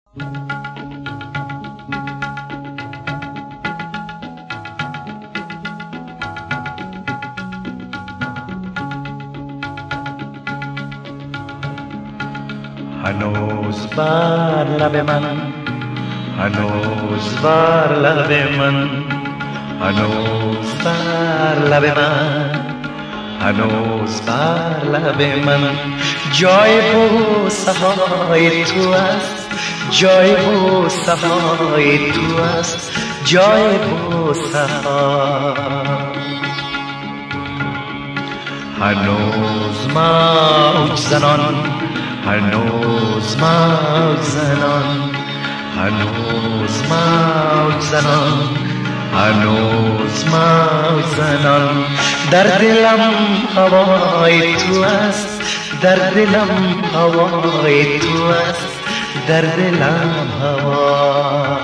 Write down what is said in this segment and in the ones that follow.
هنوز بر لب من، هنوز بر لب من، هنوز بر لب من، هنوز بر لب من جای بوسه های تو است، جای بوسه های تو است، جای بوسه ها. هنوز موج زنان، هنوز موج زنان، هنوز موج زنان، هنوز موج زنان در دلم هوای تو است، در دلم هوای تو است، در دلم هوا.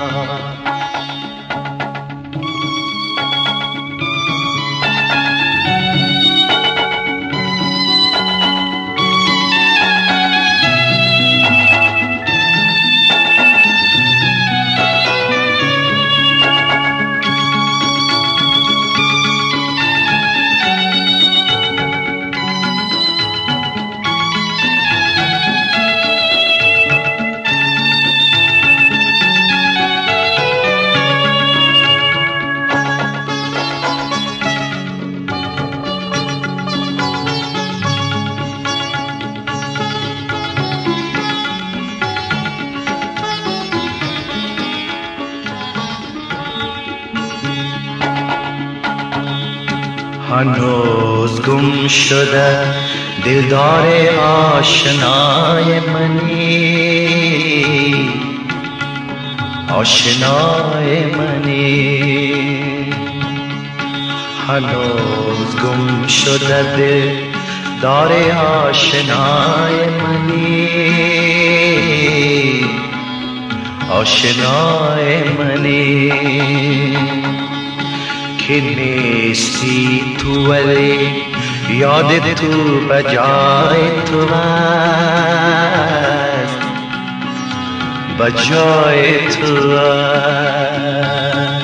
هنوز گم شده دلدار آشنای منی، آشنای منی. هنوز گم شده دلدار آشنای منی، آشنای منی. که نیستی تو ولی یاد تو بجای تو است، بجای تو است.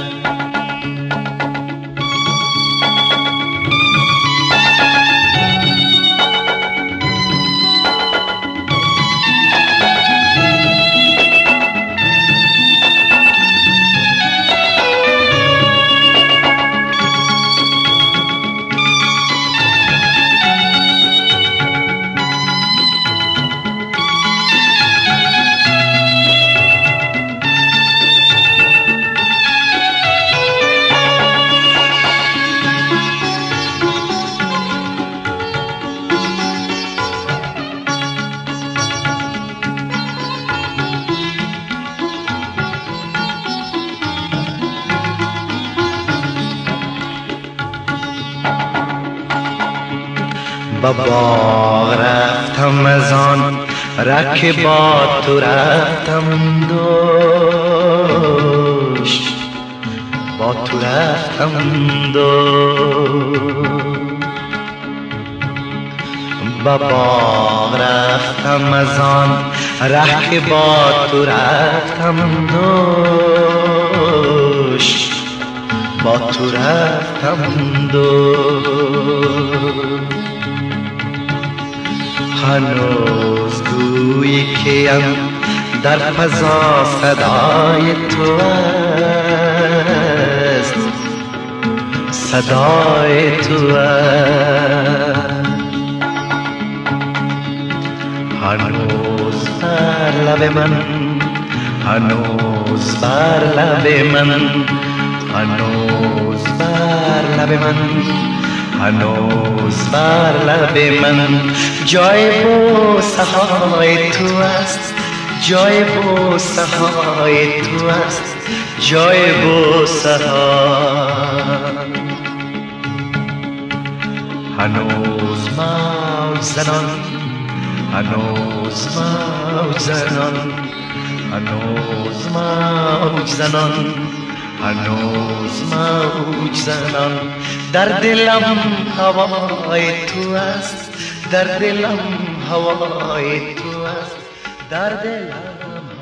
با باغ رفتم از آن ره که با تو رفتم دوش، با تو رفتم دوش. با باغ رفتم از آن ره که با تو رفتم دوش، با تو رفتم دوش. هنوز گویی کیم در فضا صدای تو است، صدای تو است. هنوز بر لب من، هنوز بر لب من، هنوز بر لب من، هنوز بر لب من جای بوسه های تو است، جای بوسه های تو است، جای بوسه ها. هنوز موج زنان، هنوز موج زنان، هنوز موج زنان، هنوز موج زنان در دلم هوای تو است، در دلم هوای تو است، در دلم